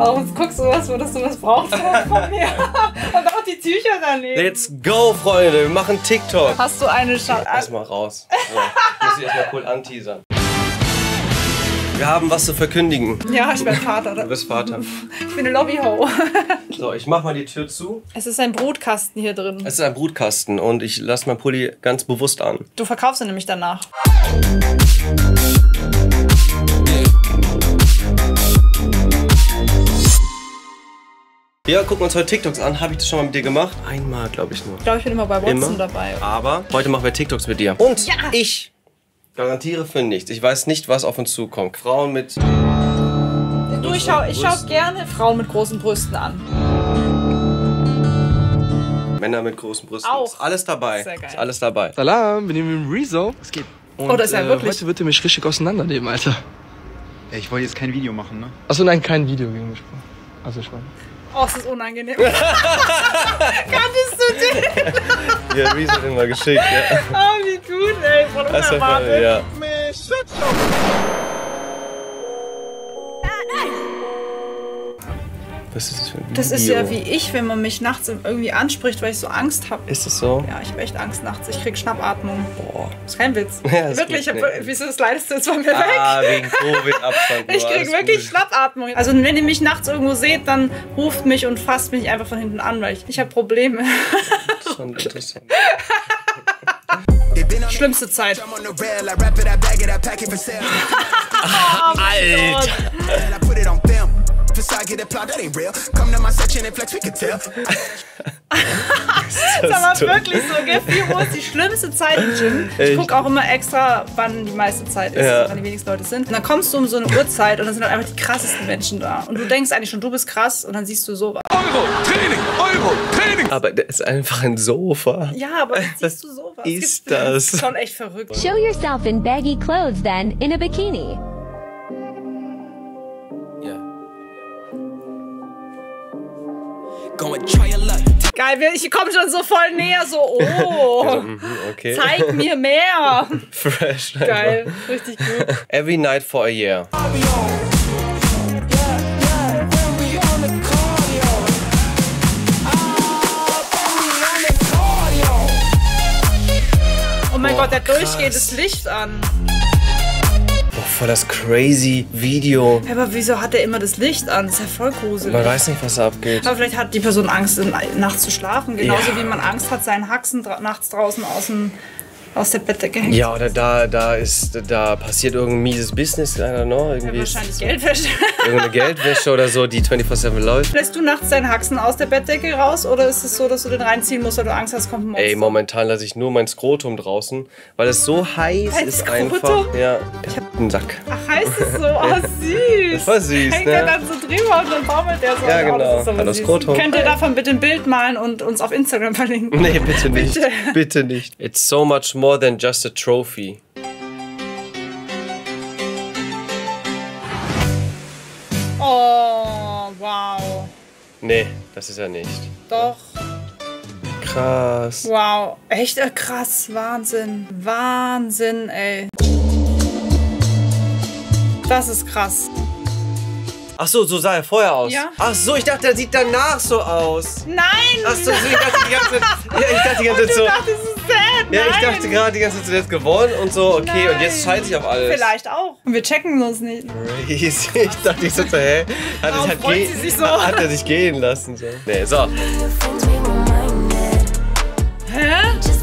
Warum guckst du was, würdest du was brauchst von mir? Und auch die Tücher daneben. Let's go, Freunde. Wir machen TikTok. Hast du eine Chance? Erstmal raus. So, ich muss dich erstmal cool anteasern. Wir haben was zu verkündigen. Ja, ich bin Vater. Du bist Vater. Ich bin eine Lobbyho. So, ich mach mal die Tür zu. Es ist ein Brutkasten hier drin. Es ist ein Brutkasten und ich lasse mein Pulli ganz bewusst an. Du verkaufst ihn nämlich danach. Wir gucken uns heute TikToks an. Habe ich das schon mal mit dir gemacht? Einmal, glaube ich nur. Ich glaube, ich bin immer bei Watson dabei. Aber heute machen wir TikToks mit dir. Und ja. Ich garantiere für nichts. Ich weiß nicht, was auf uns zukommt. Frauen mit... Du, ich schau gerne Frauen mit großen Brüsten an. Männer mit großen Brüsten. Auch. Ist alles dabei. Sehr geil. Ist alles dabei. Salam, wir nehmen Rezo. Was geht? Und, oh, das ist ja wirklich... Heute wird er mich richtig auseinandernehmen, Alter. Ja, ich wollte jetzt kein Video machen, ne? Achso, nein, kein Video gegen mich. Also ich meine... Oh, es ist unangenehm. Kanntest du den? Ja, Rezo hat den mal geschickt, ja. Oh, wie gut, ey. Von unerwartet. Ja. Was ist das für ein Video? Das ist ja wie ich, wenn man mich nachts irgendwie anspricht, weil ich so Angst habe. Ist das so? Ja, ich habe echt Angst nachts. Ich krieg Schnappatmung. Boah. Das ist kein Witz. Ja, das wirklich, geht wieso das leidest du jetzt von mir Ah, weg? wegen Covid-Abstand. Ich krieg wirklich Schnappatmung. Also wenn ihr mich nachts irgendwo seht, dann ruft mich und fasst mich einfach von hinten an, weil ich habe Probleme. Schon interessant. Schlimmste Zeit. Alter! Sag mal wirklich so, gell? 4 Uhr ist die schlimmste Zeit im Gym. Ich gucke auch immer extra, wann die meiste Zeit ist, wann die wenigsten Leute sind. Und dann kommst du um so eine Uhrzeit und dann sind halt einfach die krassesten Menschen da. Und du denkst eigentlich schon, du bist krass und dann siehst du sowas. Euro-Training! Euro-Training! Aber das ist einfach ein Sofa. Ja, aber jetzt siehst du sowas. Ist das? Das ist schon echt verrückt. Show yourself in baggy clothes then, in a bikini. Geil, ich komme schon so voll näher, so, oh, Okay. zeig mir mehr. Fresh. Geil, richtig gut. Every night for a year. Oh mein Gott, der durchgeht das Licht an. Boah, voll das crazy Video. Aber wieso hat er immer das Licht an? Das ist ja voll gruselig. Man weiß nicht, was da abgeht. Aber vielleicht hat die Person Angst, nachts zu schlafen. Genauso wie man Angst hat, seinen Haxen nachts draußen aus der Bettdecke hängt. Ja, oder da passiert irgendein mieses Business, I don't know. Irgendwie Ja, wahrscheinlich Geldwäsche. irgendeine Geldwäsche oder so, die 24/7 läuft. Lässt du nachts deinen Haxen aus der Bettdecke raus oder ist es so, dass du den reinziehen musst, weil du Angst hast, kommt ein Monster? Ey, momentan lasse ich nur mein Skrotum draußen, weil es so heiß Dein ist Skrotum? einfach. Ja, ich hab einen Sack. Ach, heißt es so? Oh, süß. Das war süß, Hängt ne? der dann so drüber und dann baumelt der so. Ja, Oh, genau. das ist aber Hat das süß. Skrotum. Könnt ihr davon bitte ein Bild malen und uns auf Instagram verlinken? Nee, bitte nicht. Bitte. Bitte nicht. It's so much more than just a trophy. Oh, wow. Nee, das ist er nicht. Doch. Krass. Wow. Echt krass. Wahnsinn. Wahnsinn, ey. Das ist krass. Ach so, so sah er vorher aus. Ja. Ach so, ich dachte, er sieht danach so aus. Nein! Ach so, ich dachte die ganze Zeit, ja, ich dachte die ganze Zeit Du so. dachtest, es ist sad. Ja, ich Nein. dachte gerade die ganze Zeit, du hättest gewonnen und so, okay, und jetzt scheiße ich auf alles. Vielleicht auch. Und wir checken uns nicht. Crazy. Ich dachte, ich so, hä? Warum freut sie sich so? Hat er sich gehen lassen, so. Nee, so. Hä?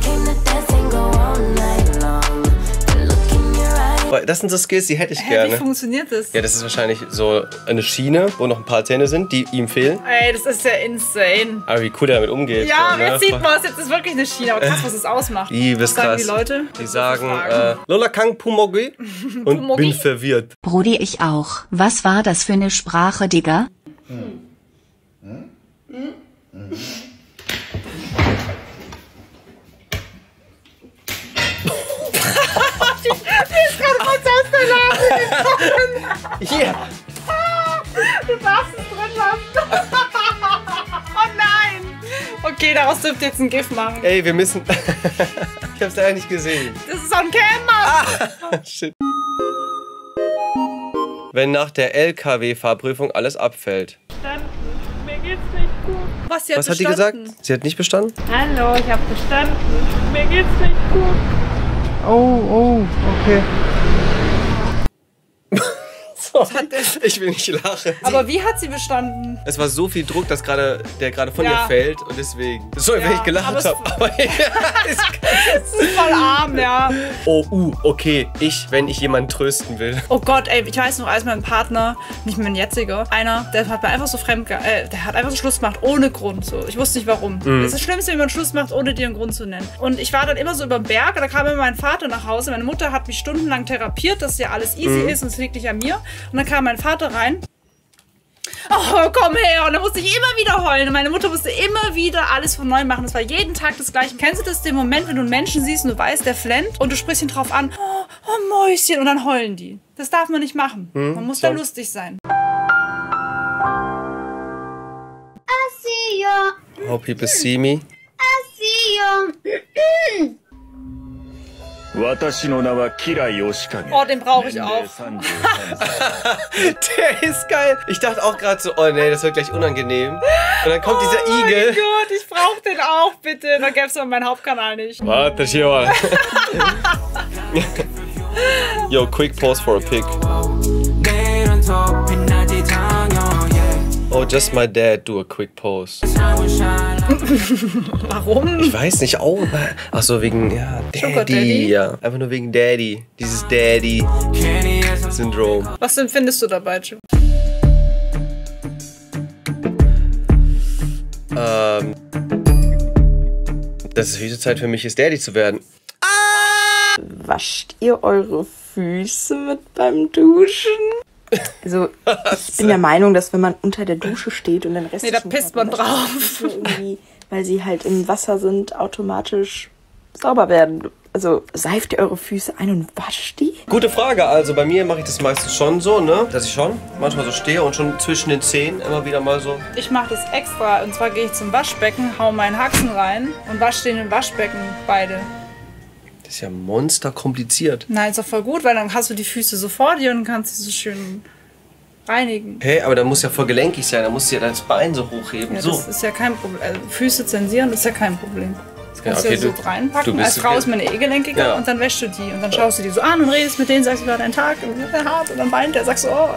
Das sind so Skills, die hätte ich Wie gerne. funktioniert das? Ja, das ist wahrscheinlich so eine Schiene, wo noch ein paar Zähne sind, die ihm fehlen. Ey, das ist ja insane. Aber wie cool er damit umgeht. Ja, so, ne? jetzt sieht man es. Jetzt ist wirklich eine Schiene. Aber krass, was es ausmacht. Liebes Was sagen krass. die Leute? Die sagen, Lola Kang Pumogi und Pumogi? bin verwirrt. Brudi, ich auch. Was war das für eine Sprache, Digga? Ich kann kurz aus der Nase gekommen. Hier! Du darfst es drin lassen. Oh nein. Okay, daraus dürft ihr jetzt ein GIF machen. Ey, wir müssen... Ich hab's leider nicht gesehen. Das ist on camera. Shit. Wenn nach der LKW-Fahrprüfung alles abfällt. Was hat die gesagt? Sie hat nicht bestanden? Hallo, ich habe bestanden. Mir geht's nicht gut. Oh, okay. Ich will nicht lachen. Aber wie hat sie bestanden? Es war so viel Druck, dass der gerade von ihr fällt und deswegen. Sorry, wenn ich gelacht habe. Aber es ist voll arm, ja. Oh, okay. Wenn ich jemanden trösten will. Oh Gott, ey, ich weiß noch, als mein Partner, nicht mein jetziger, der hat mir einfach so der hat einfach so Schluss gemacht, ohne Grund. So. Ich wusste nicht warum. Das ist das Schlimmste, wenn man Schluss macht, ohne dir einen Grund zu nennen. Und ich war dann immer so über den Berg, da kam immer mein Vater nach Hause. Meine Mutter hat mich stundenlang therapiert, dass ja alles easy ist und es liegt nicht an mir. Und dann kam mein Vater rein. Oh, komm her. Und dann musste ich immer wieder heulen. Und meine Mutter musste immer wieder alles von neu machen. Das war jeden Tag das Gleiche. Kennst du das, den Moment, wenn du einen Menschen siehst und du weißt, der flennt und du sprichst ihn drauf an, oh Mäuschen, und dann heulen die. Das darf man nicht machen. Man muss da lustig sein. I see you. Hope people see me. I see you. Oh, den brauche ich auch. Der ist geil. Ich dachte auch gerade so, oh nee, das wird gleich unangenehm. Und dann kommt dieser Igel. Oh mein Gott, ich brauche den auch, bitte. Dann gäbe es aber meinen Hauptkanal nicht. Warte, hier. Yo, quick pause for a pic. Oh, just my dad do a quick pose. Warum? Ich weiß nicht, ach so, wegen, Daddy. Ja, einfach nur wegen Daddy. Dieses Daddy-Syndrom. Was empfindest du dabei, Jim? Dass es höchste Zeit für mich ist, Daddy zu werden. Wascht ihr eure Füße mit beim Duschen? Also, ich bin der Meinung, dass wenn man unter der Dusche steht und den Rest... Nee, da pisst man drauf. Weil sie halt im Wasser sind, automatisch sauber werden. Also, seift ihr eure Füße ein und wascht die? Gute Frage. Also, bei mir mache ich das meistens schon so, ne? Dass ich schon manchmal so stehe und schon zwischen den Zehen immer wieder mal so... Ich mache das extra. Und zwar gehe ich zum Waschbecken, hau meinen Haxen rein und wasche den im Waschbecken beide. Das ist ja monsterkompliziert. Nein, ist doch voll gut, weil dann hast du die Füße so vor dir und kannst sie so schön reinigen. Hey, aber da muss ja voll gelenkig sein, da musst du ja das Bein so hochheben. Ja, so. das ist ja kein Problem. Also Füße zensieren, das ist ja kein Problem. Das kannst okay, du ja so reinpacken. Als Frau ist man gelenkig und dann wäschst du die. Und dann schaust du die so an und redest mit denen, sagst, wie war dein Tag? Und der hart. Und dann weint der, sagst du, oh.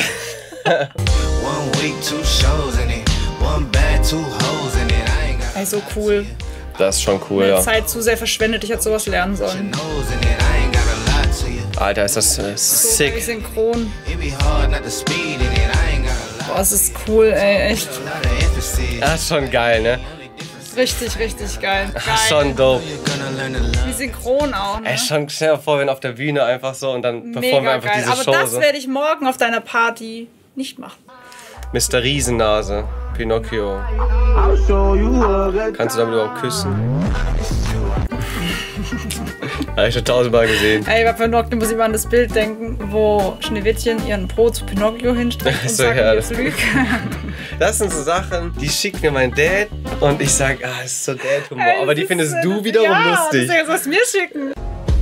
Ey, so cool. Das ist schon cool, ja. Zeit zu sehr verschwendet, ich hätte sowas lernen sollen. Alter, ist das sick. So synchron. Boah, es ist cool, ey, echt. Das ist schon geil, ne? Richtig, richtig geil. Schon dope. Wie synchron auch, ne? Ey, schon, stell dir vor, wenn auf der Bühne einfach so und dann performen wir einfach geil. diese Aber Show. Das so. werde ich morgen auf deiner Party nicht machen. Mr. Riesennase, Pinocchio. Kannst du damit überhaupt küssen? Habe ich schon 1000-mal gesehen. Ey, bei Pinocchio muss ich mal an das Bild denken, wo Schneewittchen ihren Po zu Pinocchio hinstreckt und so, sagt, ja, jetzt lüg. Das sind so Sachen, die schickt mir mein Dad und ich sag, das ist so Dad-Humor. Ey, aber die findest du wiederum lustig. Ja, das mir schicken.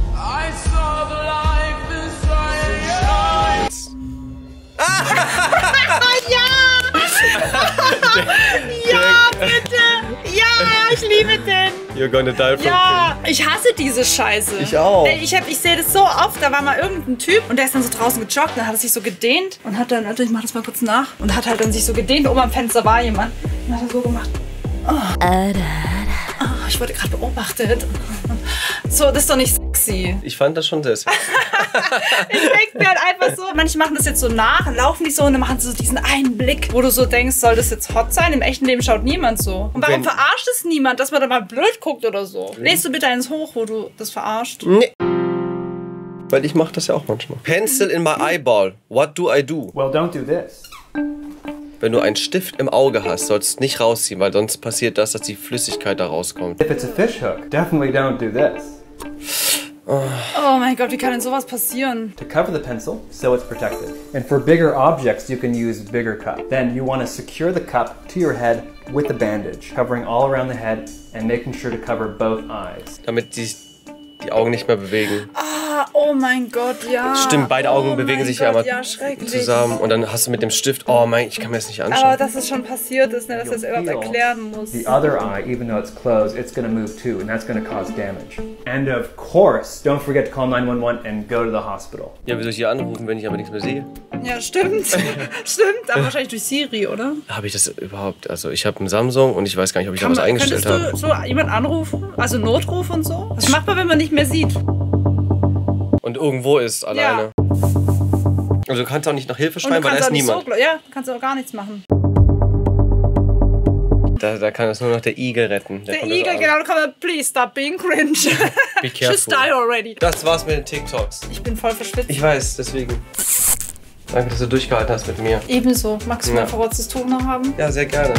Ja, bitte! Ja, ich liebe den! You're gonna die from Ja, ich hasse diese Scheiße. Ich auch. Ich sehe das so oft, da war mal irgendein Typ und der ist dann so draußen gejoggt, dann hat er sich so gedehnt und hat dann, ich mach das mal kurz nach, und hat halt dann sich so gedehnt, oben am Fenster war jemand und hat er so gemacht. Ich wurde gerade beobachtet. So, das ist doch nicht sexy. Ich fand das schon sehr sexy. Ich denke mir halt einfach so, manche machen das jetzt so nach und laufen nicht so und dann machen sie so diesen einen Blick, wo du so denkst, soll das jetzt hot sein? Im echten Leben schaut niemand so. Und warum verarscht es niemand, dass man da mal blöd guckt oder so? Lest du bitte eins hoch, wo du das verarscht? Nee. Weil ich mach das ja auch manchmal. Pencil in my eyeball. What do I do? Well, don't do this. Wenn du einen Stift im Auge hast, sollst du es nicht rausziehen, weil sonst passiert das, dass die Flüssigkeit da rauskommt. If it's a fish hook, definitely don't do this. Oh mein Gott, wie kann denn sowas passieren? To cover the pencil, so it's protected. And for bigger objects, you can use a bigger cup. Then you want to secure the cup to your head with the bandage, covering all around the head and making sure to cover both eyes. Damit die Augen nicht mehr bewegen. Ja, oh mein Gott, ja. Stimmt, beide Augen bewegen sich ja immer schrecklich. zusammen. Und dann hast du mit dem Stift, oh mein, ich kann mir das nicht anschauen. Aber dass es schon passiert ist, ne, dass er es überhaupt erklären muss. The other eye, even though it's closed, it's going to move too, and that's going to cause damage. And of course, don't forget to call 911 and go to the hospital. Ja, wie soll ich hier anrufen, wenn ich aber nichts mehr sehe? Ja, stimmt. Stimmt, aber wahrscheinlich durch Siri, oder? Habe ich das überhaupt? Also ich habe einen Samsung und ich weiß gar nicht, ob ich da was eingestellt habe. Könntest du so jemanden anrufen? Also Notruf und so? Was macht man, wenn man nicht mehr sieht? Und irgendwo ist alleine. Ja. Also du kannst auch nicht nach Hilfe schreien, weil da ist niemand. So, ja, du kannst auch gar nichts machen. Da kann es nur noch der Igel retten. Der Igel, genau, da kann man, please stop being cringe. Be careful. Just die already. Das war's mit den TikToks. Ich bin voll verschwitzt. Ich weiß, deswegen. Danke, dass du durchgehalten hast mit mir. Ebenso. Magst du mal verrotztes Tuch noch haben? Ja, sehr gerne.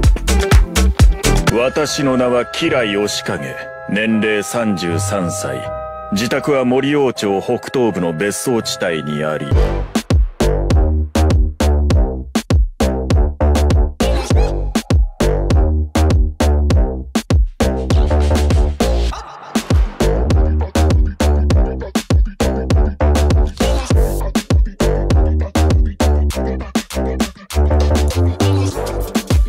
私の名は吉良義景。年齢33歳。自宅は森王町北東部の別荘地帯にあり。